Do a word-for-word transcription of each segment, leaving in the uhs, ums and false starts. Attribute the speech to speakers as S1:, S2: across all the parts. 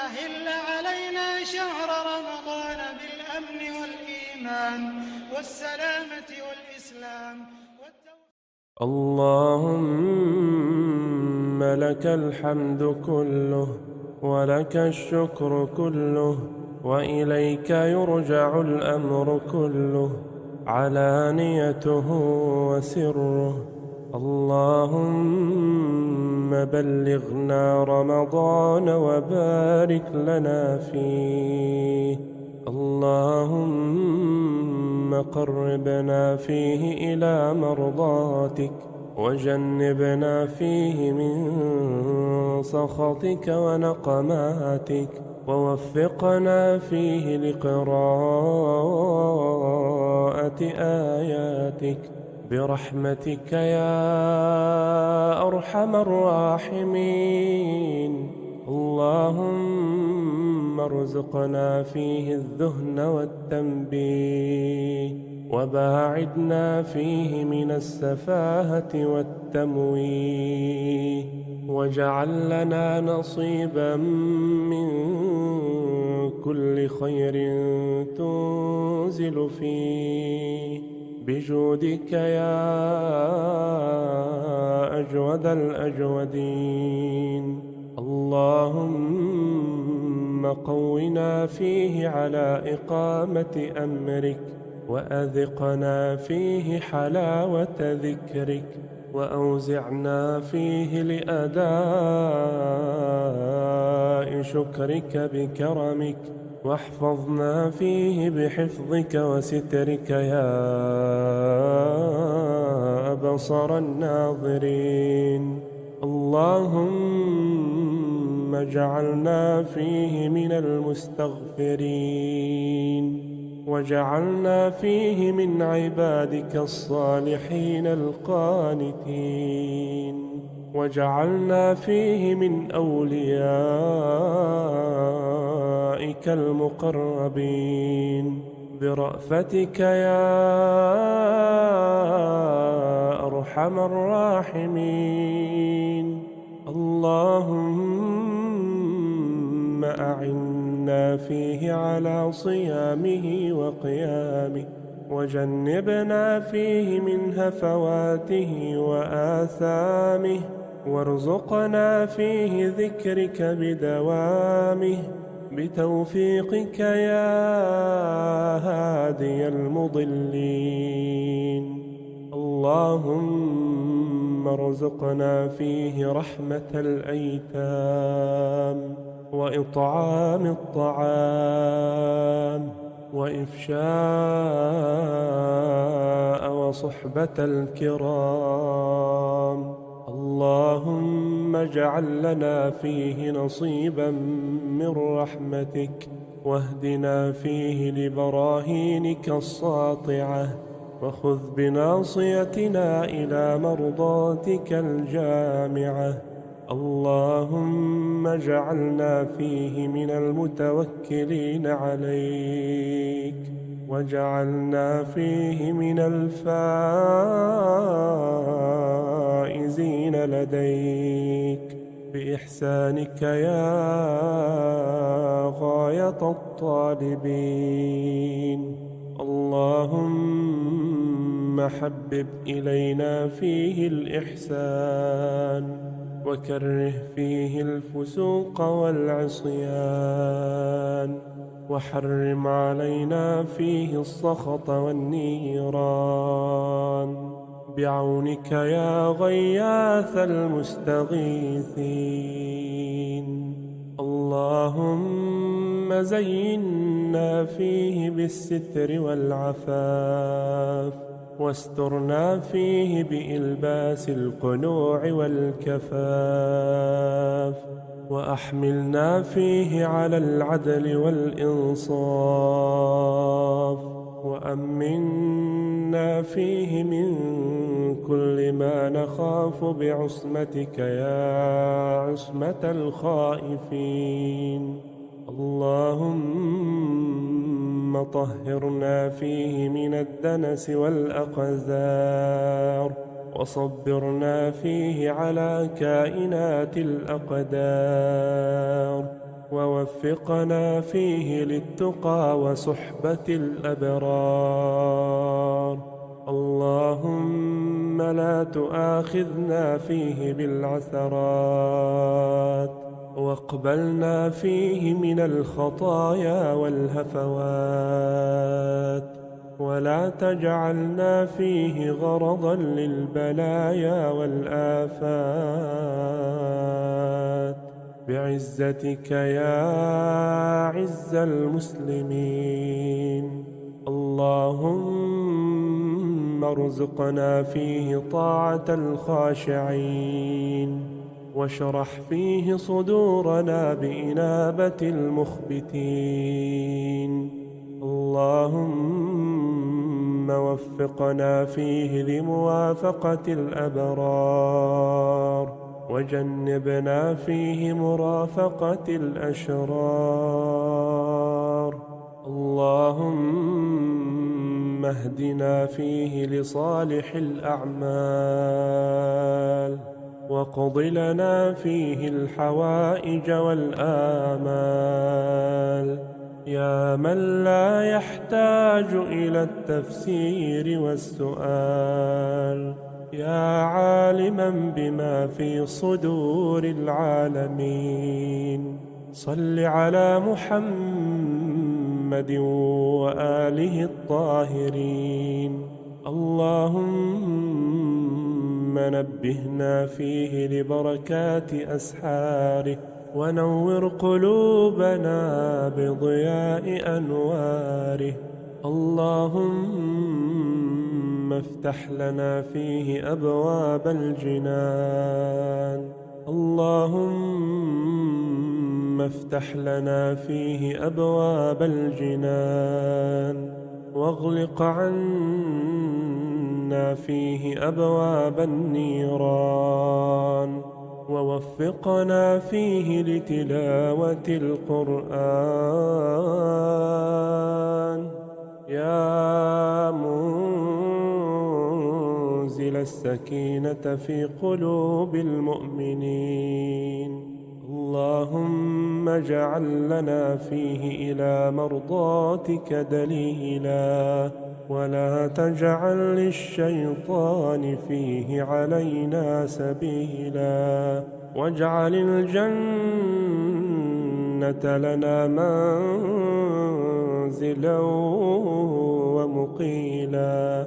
S1: أهل علينا شهر رمضان بالأمن والإيمان والسلامة والإسلام.
S2: اللهم لك الحمد كله ولك الشكر كله وإليك يرجع الأمر كله علانيته وسره. اللهم بلغنا رمضان وبارك لنا فيه. اللهم قربنا فيه إلى مرضاتك وجنبنا فيه من سخطك ونقماتك ووفقنا فيه لقراءة آياتك برحمتك يا أرحم الراحمين. اللهم ارزقنا فيه الذهن والتنبيه وباعدنا فيه من السفاهة والتمويه واجعل لنا نصيبا من كل خير تنزل فيه بجودك يا أجود الأجودين. اللهم قونا فيه على إقامة أمرك وأذقنا فيه حلاوة ذكرك وأوزعنا فيه لأداء شكرك بكرمك واحفظنا فيه بحفظك وسترك يا أبصر الناظرين. اللهم اجعلنا فيه من المستغفرين وجعلنا فيه من عبادك الصالحين القانتين وجعلنا فيه من أوليائك المقربين برأفتك يا أرحم الراحمين. اللهم أعنا فيه على صيامه وقيامه وجنبنا فيه من هفواته وآثامه وارزقنا فيه ذكرك بدوامه بتوفيقك يا هادي المضلين. اللهم ارزقنا فيه رحمة الأيتام وإطعام الطعام وإفشاء وصحبة الكرام. اللهم اجعل لنا فيه نصيبا من رحمتك واهدنا فيه لبراهينك الساطعة وخذ بناصيتنا إلى مرضاتك الجامعة. اللهم اجعلنا فيه من المتوكلين عليك واجعلنا فيه من الفائزين لديك بإحسانك يا غاية الطالبين. اللهم حبب إلينا فيه الإحسان وكره فيه الفسوق والعصيان وحرم علينا فيه السخط والنيران بعونك يا غياث المستغيثين. اللهم زينا فيه بالستر والعفاف واسترنا فيه بإلباس القنوع والكفاف وأحملنا فيه على العدل والإنصاف وأمنا فيه من كل ما نخاف بعصمتك يا عصمة الخائفين. اللهم طهرنا فيه من الدنس والأقذار وصبرنا فيه على كائنات الأقدار ووفقنا فيه للتقى وصحبة الأبرار. اللهم لا تؤاخذنا فيه بالعثرات، واقبلنا فيه من الخطايا والهفوات، ولا تجعلنا فيه غرضا للبلايا والآفات، بعزتك يا عز المسلمين. اللهم ارزقنا فيه طاعة الخاشعين، واشرح فيه صدورنا بإنابة المخبتين. اللهم وفقنا فيه لموافقة الأبرار، وجنبنا فيه مرافقة الأشرار. اللهم اهدنا فيه لصالح الأعمال، واقض لنا فيه الحوائج والآمال، يا من لا يحتاج إلى التفسير والسؤال، يا عالما بما في صدور العالمين. صل على محمد وآله الطاهرين. اللهم نبهنا فيه لبركات أسحاره، ونور قلوبنا بضياء أنواره. اللهم افتح لنا فيه أبواب الجنان. اللهم افتح لنا فيه أبواب الجنان، واغلق عنا فيه أبواب النيران، ووفقنا فيه لتلاوة القرآن. يا منزل السكينة في قلوب المؤمنين، اللهم اجعل لنا فيه إلى مرضاتك دليلا، ولا تجعل للشيطان فيه علينا سبيلا، واجعل الجنة لنا منزلا ومقيلا.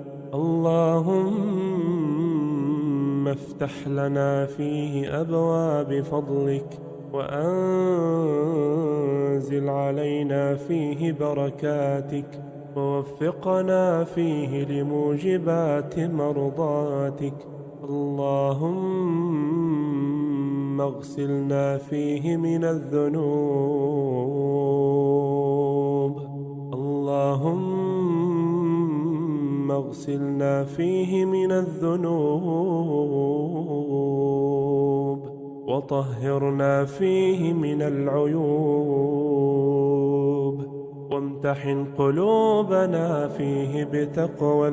S2: اللهم افتح لنا فيه أبواب فضلك، وأنزل علينا فيه بركاتك، ووفقنا فيه لموجبات مرضاتك. اللهم اغسلنا فيه من الذنوب. اللهم اغسلنا فيه من الذنوب، وطهرنا فيه من العيوب، وامتحن قلوبنا فيه بتقوى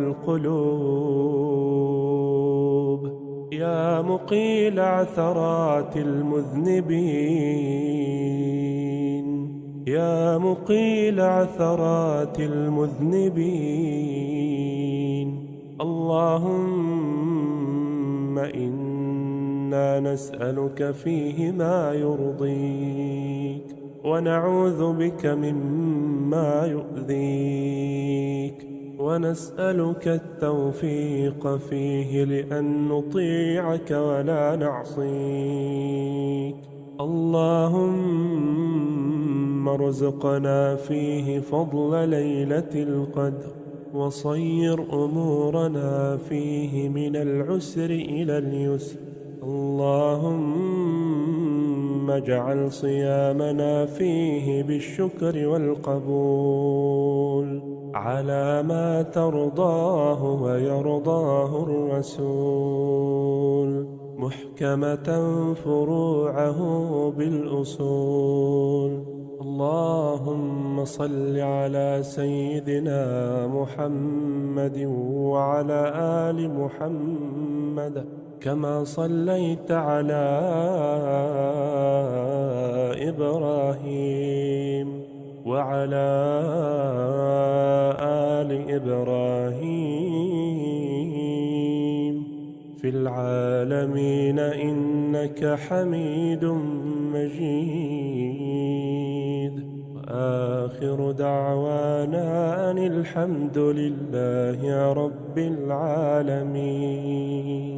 S2: القلوب. يا مقيل عثرات المذنبين، يا مقيل عثرات المذنبين، اللهم إنا نسألك فيه ما يرضيك، ونعوذ بك مما يؤذيك، ونسألك التوفيق فيه لأن نطيعك ولا نعصيك. اللهم ارزقنا فيه فضل ليلة القدر، وصير أمورنا فيه من العسر إلى اليسر. اللهم اجعل صيامنا فيه بالشكر والقبول على ما ترضاه ويرضاه الرسول، محكمة فروعه بالأصول. اللهم صل على سيدنا محمد وعلى آل محمد، كما صليت على إبراهيم وعلى آل إبراهيم في العالمين إنك حميد مجيد. وآخر دعوانا أن الحمد لله رب العالمين.